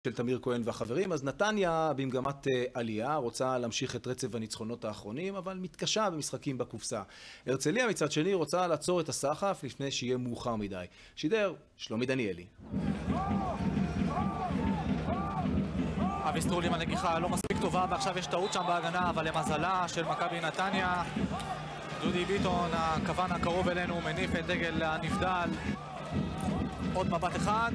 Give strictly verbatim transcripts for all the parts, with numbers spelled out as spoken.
של תמיר כהן והחברים. אז נתניה במגמת עלייה, רוצה להמשיך את רצף הניצחונות האחרונים, אבל מתקשה במשחקים בקופסה. הרצליה מצד שני רוצה לעצור את הסחף לפני שיהיה מאוחר מדי. שידר שלומי דניאלי. אבי סטרול עם הנגיחה לא מספיק טובה, ועכשיו יש טעות שם בהגנה, אבל למזלה של מכבי נתניה, דודי ביטון, הכוון הקרוב אלינו, מניף את דגל הנבדל. עוד מבט אחד.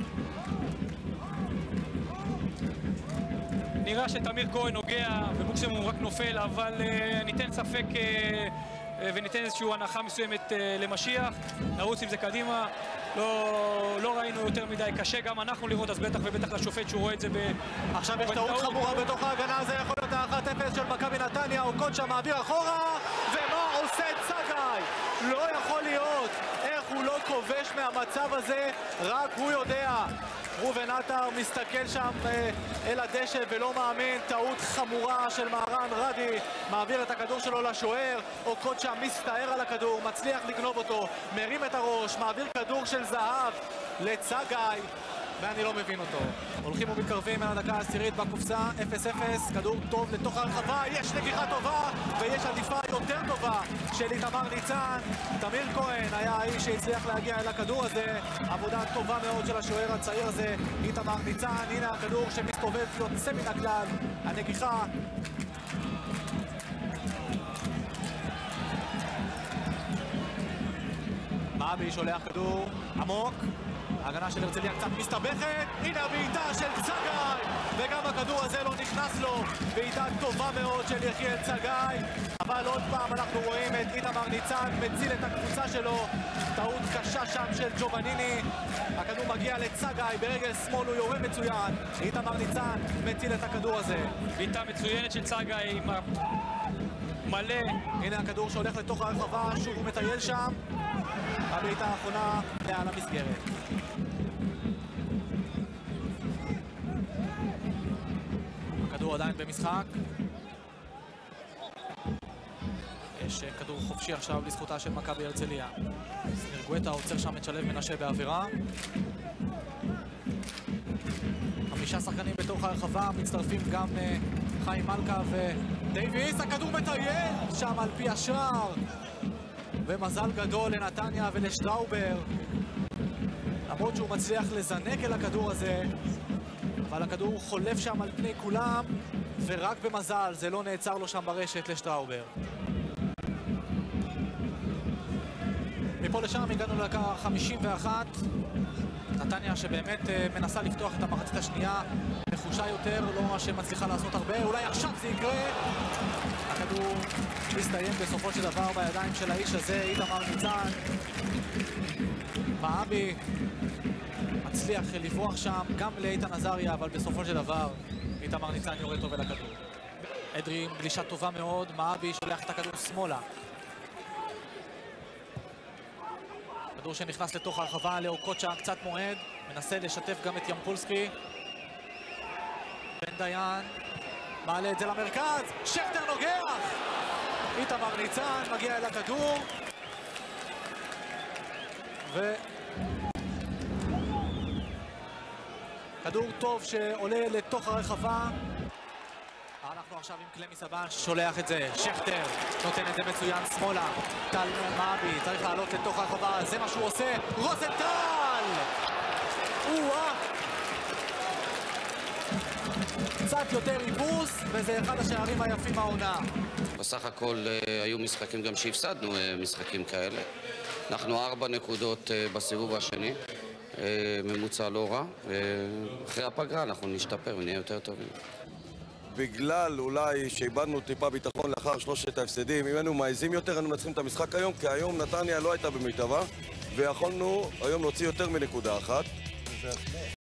נראה שתמיר כהן נוגע ומוקסימום רק נופל, אבל uh, ניתן ספק uh, uh, וניתן איזושהי הנחה מסוימת uh, למשיח. נרוץ עם זה קדימה. לא, לא ראינו יותר מדי, קשה גם אנחנו לראות, אז בטח ובטח לשופט שהוא רואה את זה ב... עכשיו יש טעות חמורה בתוך ההגנה, זה יכול להיות ה-אחת אפס של מכבי נתניה, אוקונצ'ה מעביר אחורה, ומה עושה צגאי? לא יכול להיות, איך הוא לא כובש מהמצב הזה, רק הוא יודע. ראובן עטר מסתכל שם אל הדשא ולא מאמין, טעות חמורה של מהרן רדי, מעביר את הכדור שלו לשוער, אוקונצ'ה מסתער על הכדור, מצליח לגנוב אותו, מרים את הראש, מעביר כדור של זהב לצגאי, ואני לא מבין אותו. הולכים ומתקרבים על הדקה העשירית בקופסה, אפס אפס, כדור טוב לתוך הרחבה, יש נגיחה טובה ויש עדיפה יותר טובה של איתמר ניצן. תמיר כהן היה האיש שהצליח להגיע אל הכדור הזה, עבודה טובה מאוד של השוער הצעיר הזה, איתמר ניצן. הנה הכדור שמסתובב יוצא מן הכלל, הנגיחה. מאבי שולח כדור עמוק, ההגנה של הרצליה קצת מסתבכת, הנה הבעיטה של צגאי, וגם הכדור הזה לא נכנס לו, בעיטה טובה מאוד של יחיאל צגאי, אבל עוד פעם אנחנו רואים את איתמר ניצן מציל את הקבוצה שלו, טעות קשה שם של ג'ובניני, הכדור מגיע לצגאי, ברגל שמאל הוא יורה מצוין, איתמר ניצן מציל את הכדור הזה. בעיטה מצוינת של צגאי עם מלא. הנה הכדור שהולך לתוך הרחבה, שוב הוא מטייל שם, הבעיטה האחרונה מעל המסגרת. הכדור עדיין במשחק. יש כדור חופשי עכשיו לזכותה של מכבי הרצליה. סניר גואטה עוצר שם את שלו מנשה בעבירה. חמישה שחקנים בתוך הרחבה, מצטרפים גם חיים מלכה ודייוויס. הכדור מטייל שם על פי השער. ומזל גדול לנתניה ולשטראובר, למרות שהוא מצליח לזנק אל הכדור הזה, אבל הכדור חולף שם על פני כולם, ורק במזל זה לא נעצר לו שם ברשת לשטראובר. מפה לשם הגענו לדקה חמישים ואחת, נתניה שבאמת מנסה לפתוח את המחצית השנייה, נחושה יותר, לא ממש שמצליחה לעשות הרבה, אולי עכשיו זה יקרה. הכדור מסתיים בסופו של דבר בידיים של האיש הזה, איתמר ניצן. מאבי מצליח לברוח שם גם לאיתן עזריה, אבל בסופו של דבר איתמר ניצן יורד טוב אל הכדור. אדרי עם גלישה טובה מאוד, מאבי שולח את הכדור שמאלה. כדור שנכנס לתוך הרחבה, לאוקונצ'ה קצת מועד, מנסה לשתף גם את ימפולסקי. בן דיין מעלה את זה למרכז, שכטר נוגח! איתמר ניצן מגיע אל הכדור. ו... כדור טוב שעולה לתוך הרחבה. אנחנו עכשיו עם קלמי סבן ששולח את זה, שכטר נותן את זה מצוין שמאלה, טל מאבי צריך לעלות לתוך הרחבה, זה מה שהוא עושה, רוזנטל! או-אה! קצת יותר ריבוס, וזה אחד השערים היפים מהעונה. בסך הכל היו משחקים גם שהפסדנו משחקים כאלה. אנחנו ארבע נקודות בסיבוב השני, ממוצע לא רע, ואחרי הפגרה אנחנו נשתפר ונהיה יותר טובים. בגלל אולי שאיבדנו טיפה ביטחון לאחר שלושת ההפסדים, אם היינו מעיזים יותר, היינו מנצחים את המשחק היום, כי היום נתניה לא הייתה במיטבה, ויכולנו היום להוציא יותר מנקודה אחת.